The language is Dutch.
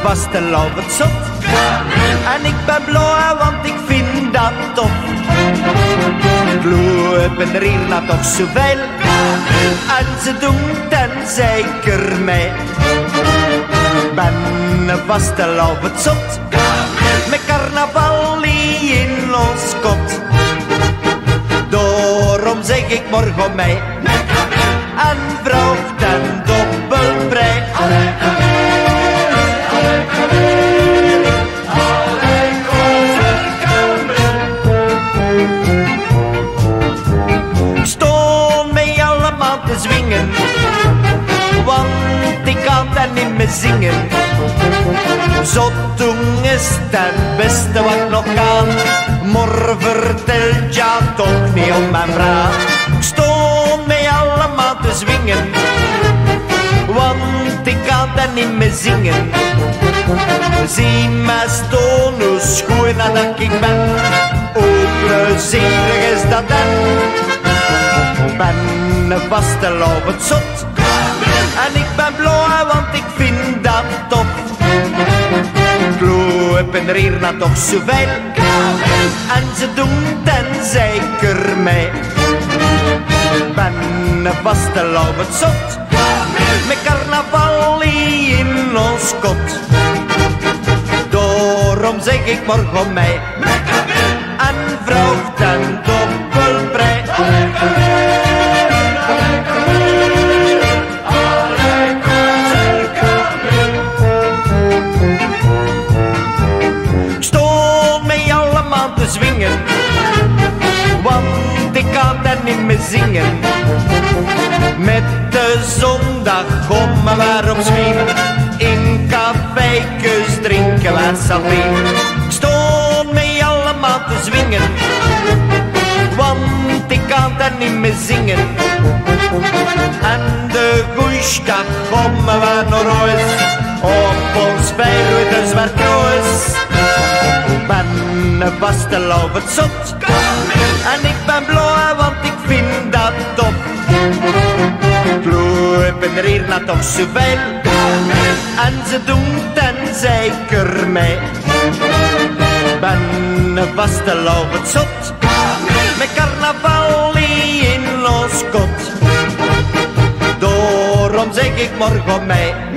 vastelovend zot. En ik ben blauw, want ik vind dat tof. Lopen er hier nou toch zoveel. En ze doen ten zeker mee. Ben vastelovend zot. Met carnaval in ons kot. Daarom zeg ik morgen mee. En vrouw ten dobbelbrei. Stoon mij allemaal te zwingen, want ik kan dan niet meer zingen. Zo doen is het beste wat ik nog kan. Maar vertelt ja toch niet om mijn vraag. Stoon mij allemaal te zwingen, want ik kan dan niet meer zingen. Zie mij stoon hoe schoon dat ik ben. Hoe plezierig is dat dan. Ben vastelovend zot. En ik ben blauw, want ik vind dat tof. Lopen er hier nou toch zoveel. En ze doen ten zeker mee. Ben vastelovend zot. Met carnaval in ons kot. Daarom zeg ik morgen mee. En vrouw ten dobbelbrei. Stoon mij allemaal te zwingen, want ik kan dan niet meer zingen. Met de zondag komen we op Zwien. In café'kes drinken we salvien. Stoon mij allemaal te zwingen, want ik kan dan niet meer zingen. En de goeiedag komen we naar huis. Op ons vijf zwartkruis. Ben vastelovend zot. En ik ben blauw, want ik vind dat top. Lopen er hier nou toch zoveel. En ze doen ten zeker mee. Ben vastelovend zot. Met carnaval in ons kot. Daarom zeg ik morgen mee.